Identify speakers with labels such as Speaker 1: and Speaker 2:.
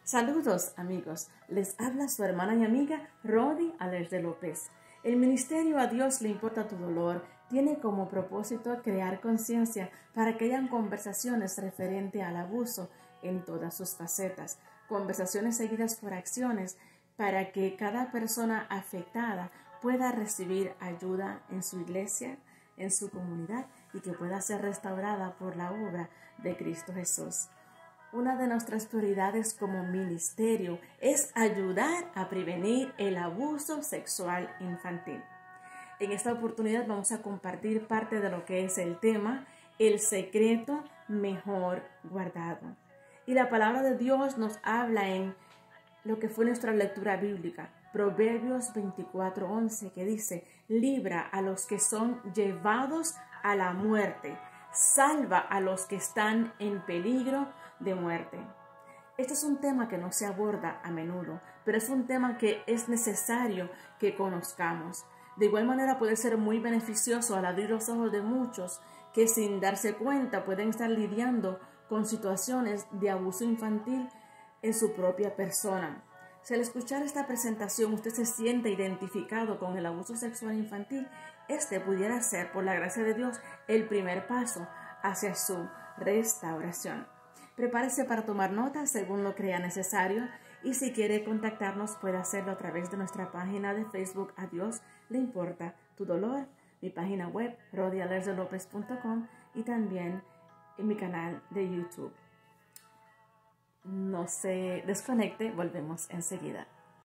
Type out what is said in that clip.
Speaker 1: Saludos amigos, les habla su hermana y amiga Rodi Alerce López. El ministerio A Dios le importa tu dolor tiene como propósito crear conciencia para que hayan conversaciones referente al abuso en todas sus facetas, conversaciones seguidas por acciones para que cada persona afectada pueda recibir ayuda en su iglesia, en su comunidad y que pueda ser restaurada por la obra de Cristo Jesús. Una de nuestras prioridades como ministerio es ayudar a prevenir el abuso sexual infantil. En esta oportunidad vamos a compartir parte de lo que es el tema, el secreto mejor guardado. Y la palabra de Dios nos habla en lo que fue nuestra lectura bíblica, Proverbios 24:11, que dice: libra a los que son llevados a la muerte, salva a los que están en peligro de muerte. Este es un tema que no se aborda a menudo, pero es un tema que es necesario que conozcamos. De igual manera puede ser muy beneficioso al abrir los ojos de muchos que sin darse cuenta pueden estar lidiando con situaciones de abuso infantil en su propia persona. Si al escuchar esta presentación usted se siente identificado con el abuso sexual infantil, este pudiera ser, por la gracia de Dios, el primer paso hacia su restauración. Prepárese para tomar notas según lo crea necesario y si quiere contactarnos puede hacerlo a través de nuestra página de Facebook A Dios le importa tu dolor, mi página web rodialercelopez.com y también en mi canal de YouTube. No se desconecte, volvemos enseguida.